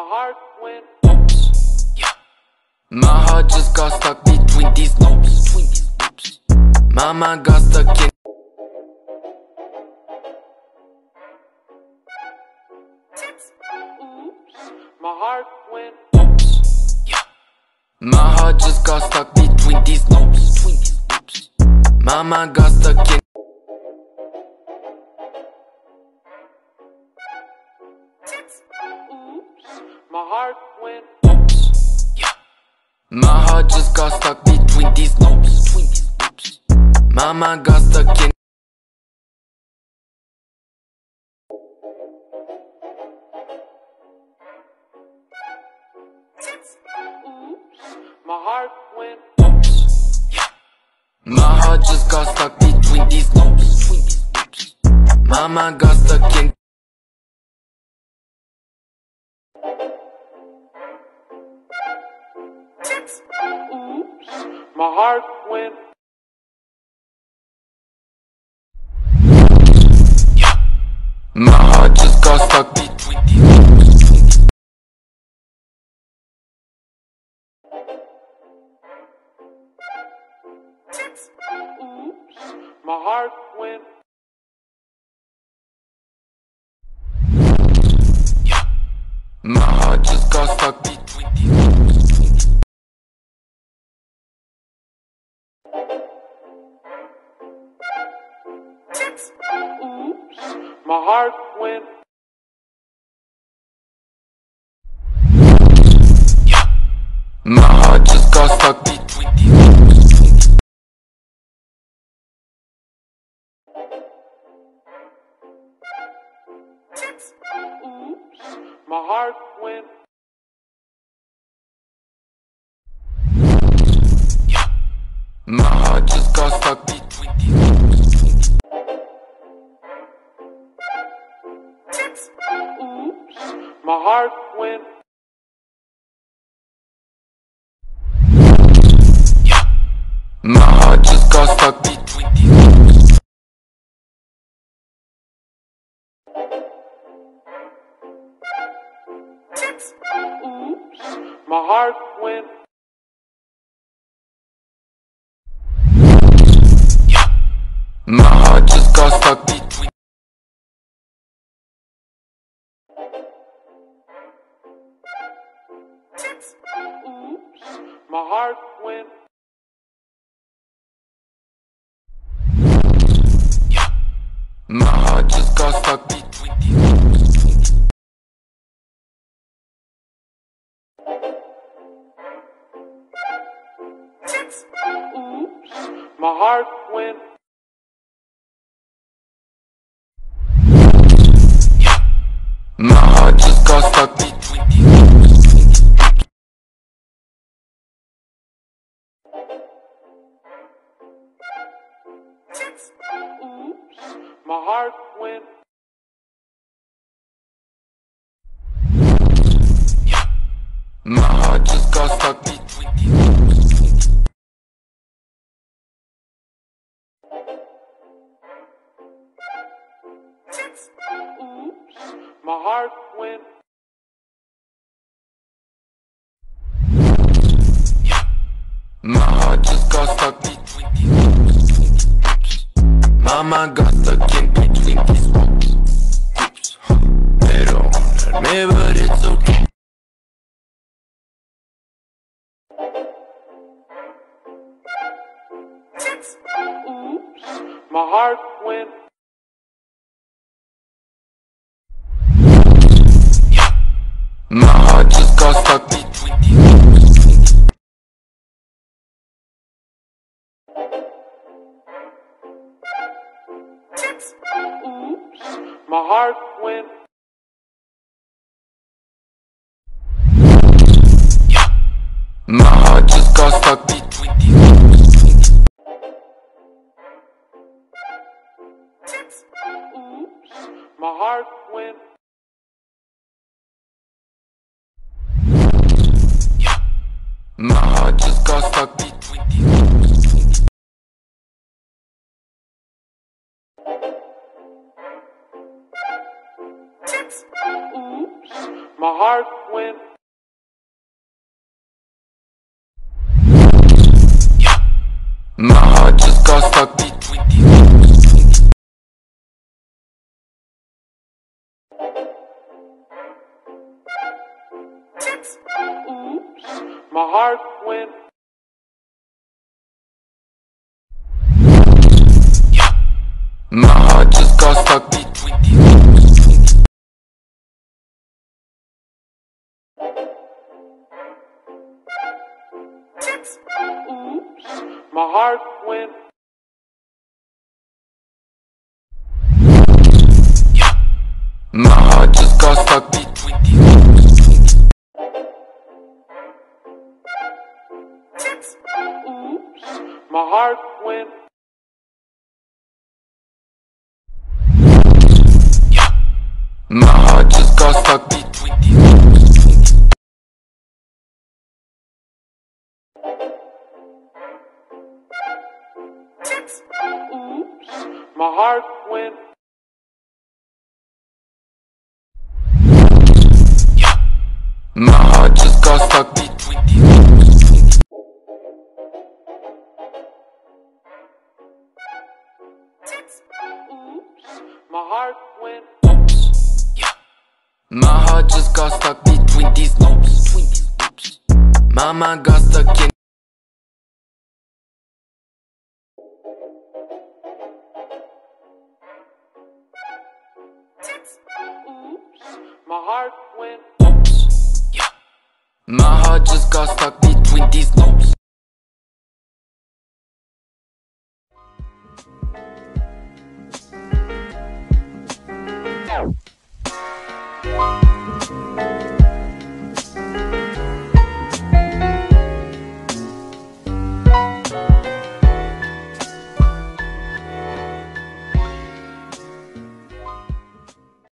heart went oops. Yeah. My heart just got stuck between these loops. My mind got stuck in. Oops. My heart went oops. Yeah. My heart just got stuck between these loops. My mind got stuck in. Oops. My heart went oops. Yeah. My heart just got stuck between these loops. My mind got stuck in. Oops. My heart went oops. Yeah. My heart just got stuck between these loops. My mind got stuck in. Oops. My heart went. Yeah. My heart just got stuck between these loops. Oops. My heart went. Yeah. My heart just got stuck between these loops. Oops. My heart went. Yeah. My heart just got stuck between these loops. Oops. My heart went. Yeah. My heart just got stuck between these loops. Oops. My heart went. Yeah. My heart just got stuck between these loops. Oops. My heart went. Yeah. My heart just got stuck between. Oops. My heart went. Yeah. My heart just got stuck between these loops. Oops. My heart went. Yeah. My heart just got stuck between these loops. Oops. My heart went. Yeah. My heart just got stuck between these loops. Oops. My heart went. Yeah. My heart just got stuck between these loops. My mind got stuck in between these loops. They don't hurt me, but it's okay. Oops. My heart went. Yeah. My heart just got stuck between these loops. Oops. My heart went. Yeah. My heart just got stuck between these loops. Oops. My heart went. Yeah. My heart just got stuck between these loops. Oops. My heart went. My heart just got stuck between these loops. Oops, my heart went. My heart just got stuck between these loops. Oops, my heart went. My heart just got stuck between these loops. Oops, my heart went. My heart just got stuck between these loops. Oops, my heart went. My heart just got stuck between these loops. Oops, my heart went. Oops, yeah. My heart just got stuck between these loops. My mind got stuck in. Oops, my heart went. Oops, yeah. My heart just got stuck between these loops.